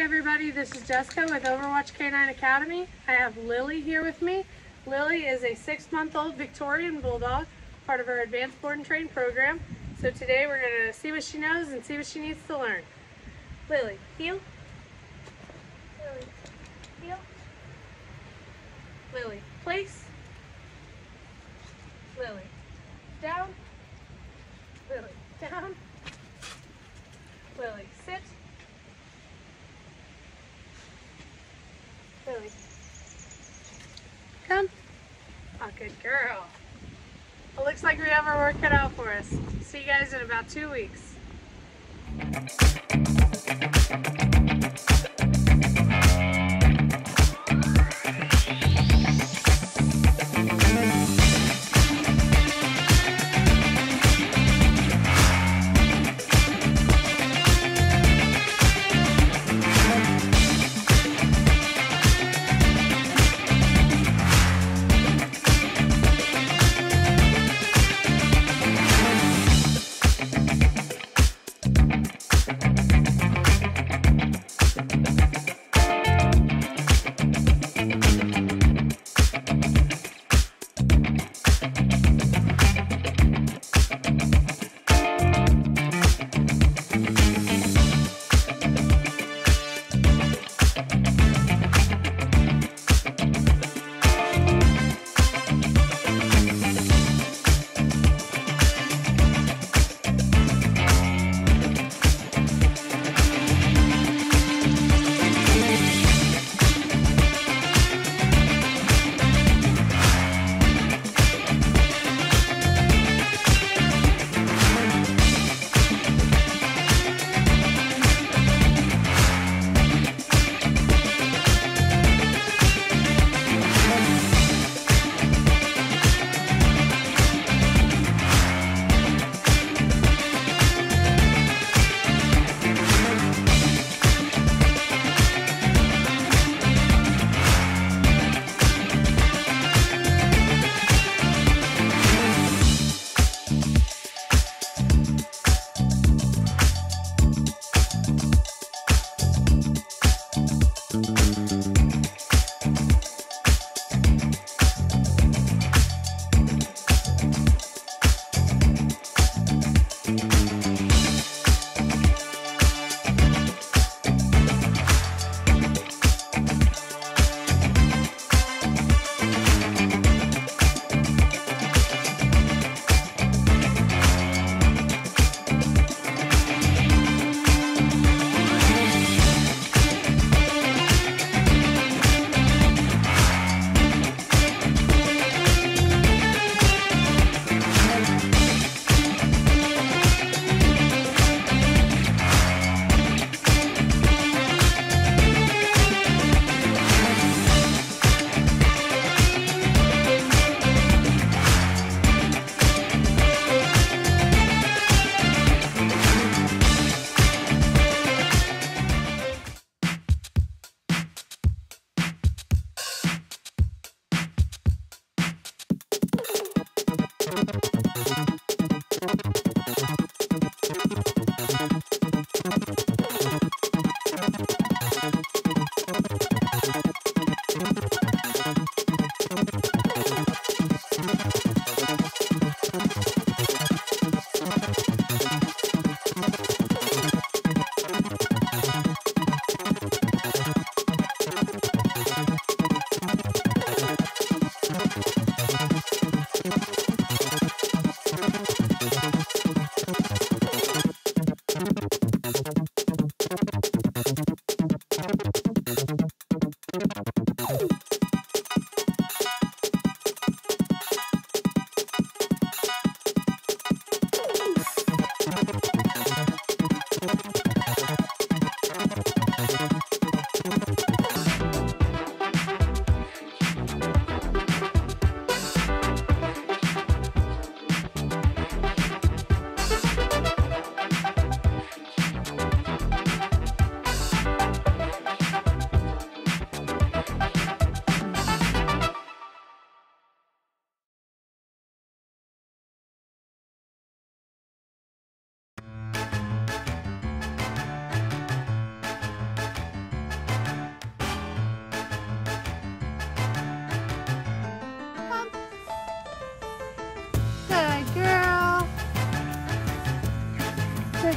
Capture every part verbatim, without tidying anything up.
Hey everybody, this is Jessica with OverWatch Canine Academy. I have Lily here with me. Lily is a six-month-old Victorian Bulldog, part of our Advanced Board and Train program. So today we're going to see what she knows and see what she needs to learn. Lily, heel. Lily, heel. Lily, place. Lily, down. Lily, down. Lily, sit. Lily, come. Oh, good girl. It looks like we have our work cut out for us. See you guys in about two weeks.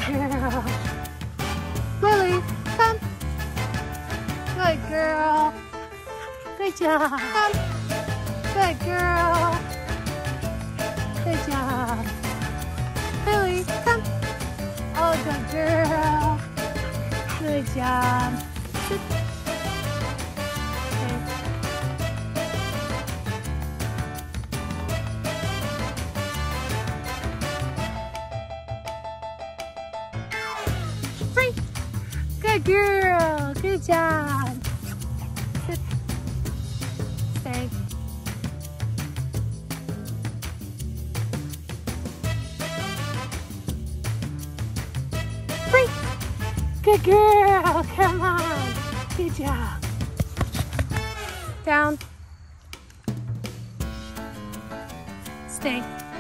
girl. Lily, come. Good girl. Good job. Come. Good girl. Good job. Lily, come. Oh, good girl. Good job. Sit. Okay. Free. Good girl. Good job. Sit. Stay. Free. Good girl. Come on. Good job. Down. Stay.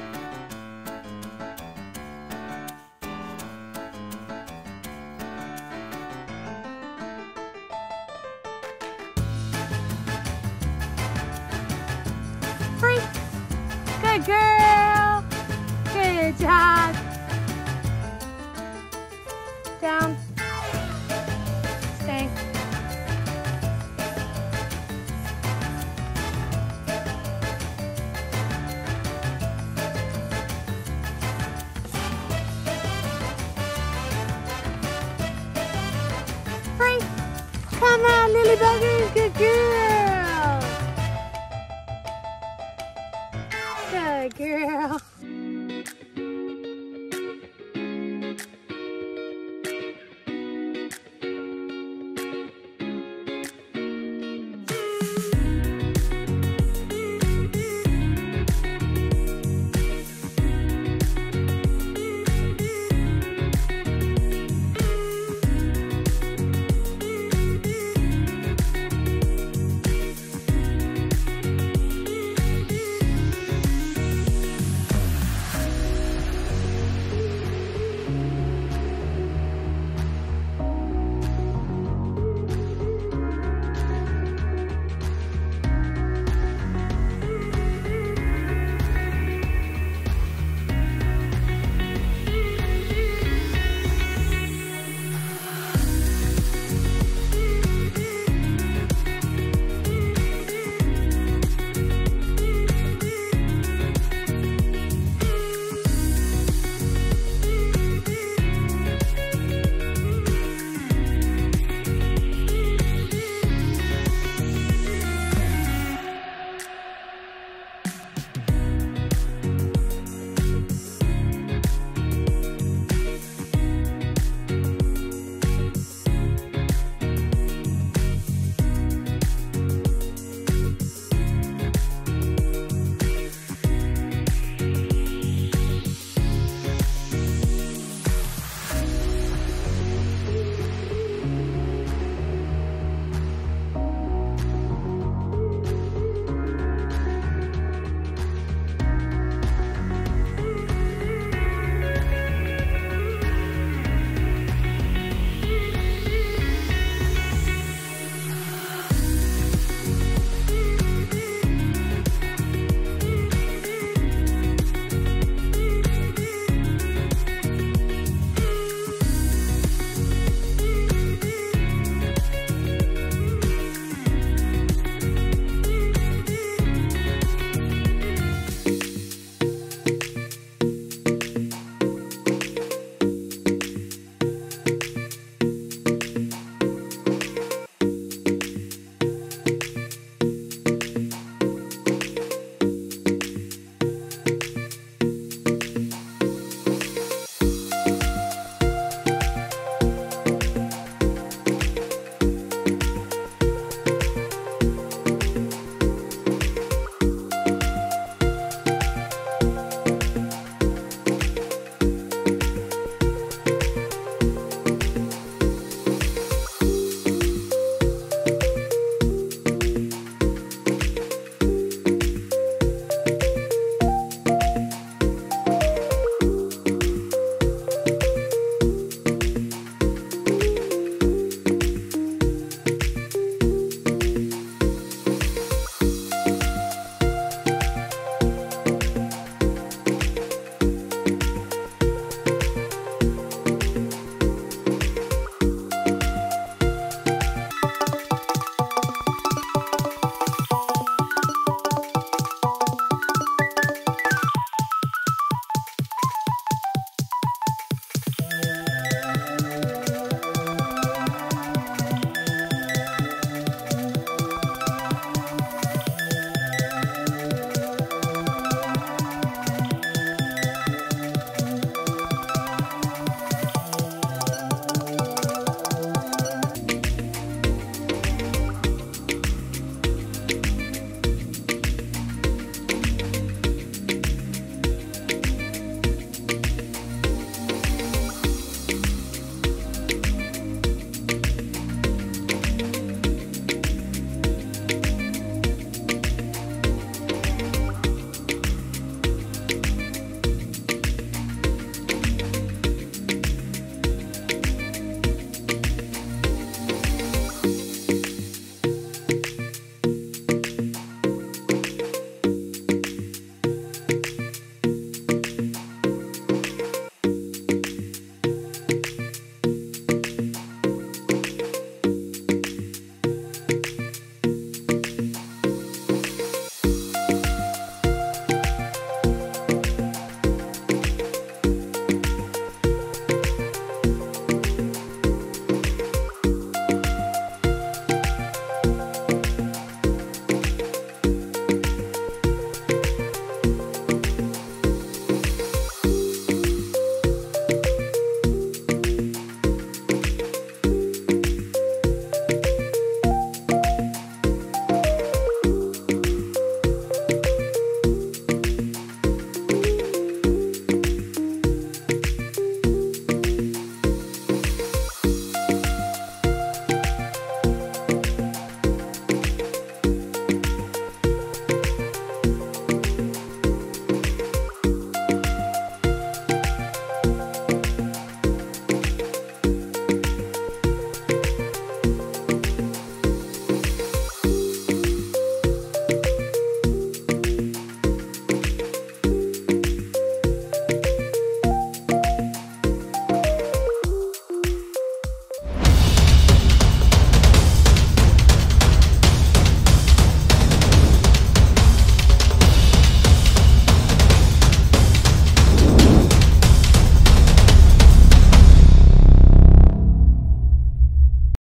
Free. Good girl. Good job. Down. Stay. Free. Come on, Lily Buggy. Good girl. Good girl.